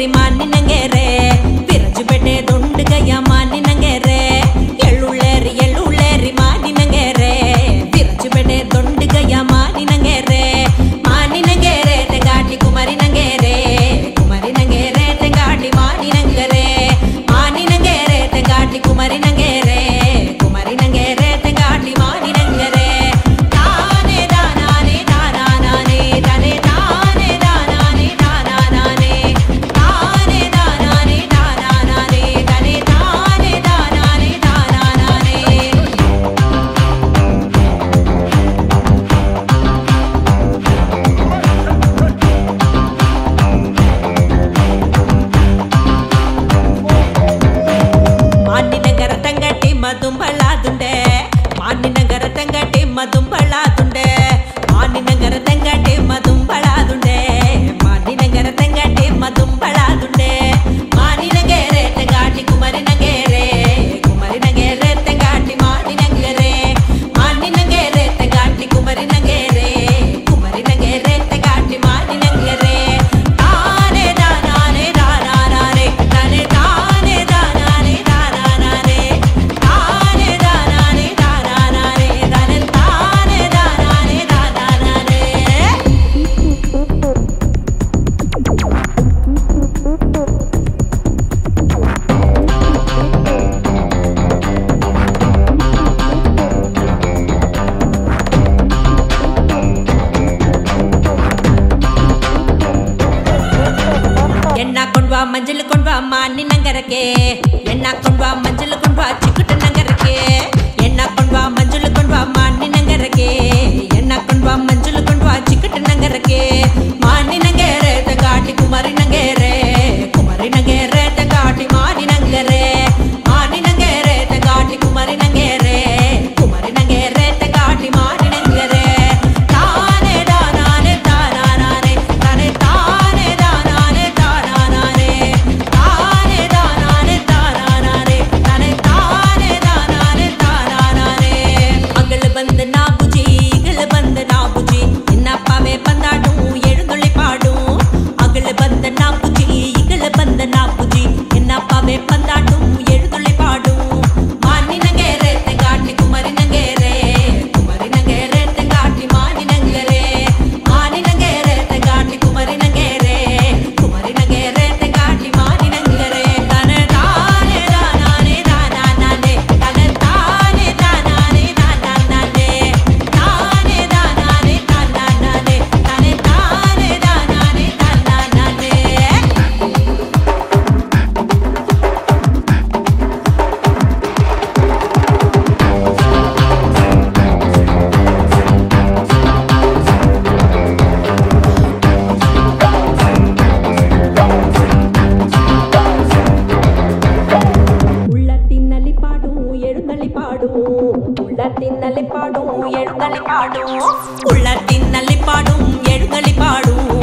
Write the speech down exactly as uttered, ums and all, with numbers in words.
ಎಳ್ಳುಳ್ಳೇರಿ ಮಾನಿನಂಗೆರೆ ವಿರಜುಪೇಟೆ ದೊಂಡಗಯ್ಯ ಮಾನಿನಂಗೆರೆ ಎಳ್ಳುಳ್ಳೇರಿ ಎಳ್ಳುಳ್ಳೇರಿ ಮಾನಿನಂಗೆರೆ ವಿರಜುಪೇಟೆ ದೊಂಡಗಯ್ಯ ಮಾನಿನಂಗೆರೆ ಮಾನಿನಂಗೆರೆ ತೆಂಗಾಟಿ ಕುಮಾರಿನಂಗೆರೆ ಕುಮಾರಿನಂಗೆರೆ ತೆಂಗಾಟಿ ಮಾನಿನಂಗೆರೆ ಮಾನಿನಂಗೆರೆ ತೆಂಗಾಟಿ ಕುಮಾರಿನಂಗೆರೆ ಕುಮಾರಿನಂಗೆರೆ ತೆಂಗಾಟಿ ಮಾನಿನಂಗೆರೆ ತಾನೆ ದಾನಾನೆ ದಾನಾನೆ ತನೆ ತಾನೆ ದಾನಾನೆ ದಾನಾನೆ ತಾನೆ ದಾನಾನೆ ದಾನಾನೆ ತನೆ ತಾನೆ ದಾನಾನೆ ದಾನಾನೆ ಮಾನಿನಗರ ತಂಗಟಿ ಮದುಂಬಳಾದುಂಡೆ ಮಾನಿನಗರ ತಂಗಟಿ ಮದುಂಬಳಾದುಂಡೆ ಮಾನಿನಗರ ತಂಗಟಿ ಮದುಂಬಳಾದುಂಡೆ ಮಾನಿನಗರ ತಂಗಟಿ ಮದುಂಬಳಾದುಂಡೆ ಮಾನಿನಗೆರೆ ತೆಂಗಾಟಿ ಕುಮಾರಿನಗೆರೆ ಕುಮಾರಿನಗೆರೆ ತೆಂಗಾಟಿ ಮಾನಿನಗೆರೆ ಮಾನಿನಗೆರೆ ತೆಂಗಾಟಿ ಕುಮಾರಿನಗೆರೆ ಕುಮಾರಿನಗೆರೆ ತೆಂಗಾಟಿ ಮಾನಿನಗೆರೆ ತಾನೆ ದಾನಾನೆ ದಾನಾನೆ ತನೆ ತಾನೆ ದಾನಾನೆ ದಾನಾನೆ ತಾನೆ ದಾನಾನೆ ದಾನಾನೆ ತನೆ ತಾನೆ ದಾನಾನೆ ದಾನಾನೆ ಎಣ್ಣ ಕೊಂಡ್ವಾ ಮಂಜಲ್ ಕೊಂಡ್ವಾ ಮಾನಿನಂಗರಕ್ಕೆ ಎಣ್ಣ ಕೊಂಡ್ವಾ ಮಂಜಲ್ ಕೊಂಡ್ವಾ ಚಿಕ್ಕಟ ನಂಗರಕ್ಕೆ ಎಣ್ಣ ಕೊಂಡ್ವಾ ಮಂಜಲ್ ಕೊಂಡ್ವಾ ಮಾನಿನಂಗರಕ್ಕೆ ಎಣ್ಣ ಕೊಂಡ್ವಾ ಮಂಜಲ್ ಕೊಂಡ್ವಾ ಚಿಕ್ಕಟ ನಂಗರಕ್ಕೆ ಮಾನಿನಂಗೆರೆ ತೆಂಗಾಟಿ ಕುಮಾರಿನಂಗೆರೆ ಕುಮಾರಿನಂಗೆರೆ ತೆಂಗಾಟಿ ಮಾನಿನಂಗೆರೆ ಮಾನಿನಂಗೆರೆ ತೆಂಗಾಟಿ ಕುಮಾರಿನಂಗೆರೆ ಕುಮಾರಿನಂಗೆರೆ ತೆಂಗಾಟಿ ಮಾನಿನಂಗೆರೆ ತಾನೆ ದಾನಾನೆ ದಾನಾನೆ ತನೆ ತಾನೆ ದಾನಾನೆ ದಾನಾನೆ ತಾನೆ ದಾನಾನೆ ದಾನಾನೆ ತನೆ ತಾನೆ ದಾನಾನೆ ದಾನಾನೆ ಮಗಳು ಬಂದ ನಾ ಬುಜಿ ಈಗಲು ಬಂದ ನಾ ಬುಜಿ ನಿನ್ನಪ್ಪವೇ ಬಂದಾಡು ಎಳುದುಳಿ ಪಾಡು ಮಗಳು ಬಂದ ನಾ ಬುಜಿ ಈಗಲು ಬಂದ ನಾ ಬುಜಿ ನಿನ್ನಪ್ಪವೇ ಬಂದಾಡು ಎಳುದುಳಿ ಪಾಡು ಮಾನಿನಗೆರೆ ತೆಂಗಾಟಿ ಕುಮಾರಿನಗೆರೆ ಕುಮಾರಿನಗೆರೆ ತೆಂಗಾಟಿ ಮಾನಿನಗೆರೆ ಮಾನಿನಗೆರೆ ತೆಂಗಾಟಿ ಕುಮಾರಿನಗೆರೆ ಕುಮಾರಿನಗೆರೆ ತೆಂಗಾಟಿ ಮಾನಿನಗೆರೆ ತನೆ ತಾನೆ ದಾನಾನೆ ದಾನಾನೆ ತನೆ ತಾನೆ ದಾನಾನೆ ದಾನಾನೆ ತಾನೆ ದಾನಾನೆ ದಾನಾನೆ ತನೆ ತಾನೆ ದಾನಾನೆ ದಾನಾನೆ ಉಳ್ಳ ತಿನ್ನಲಿ ಪಾಡು ಎಳುದಲಿ ಪಾಡು ಉಳ್ಳ ತಿನ್ನಲಿ ಪಾಡು ಎಳುದಲಿ ಪಾಡು ಉಳ್ಳ ತಿನ್ನಲಿ ಪಾಡು ಎಳುದಲಿ ಪಾಡು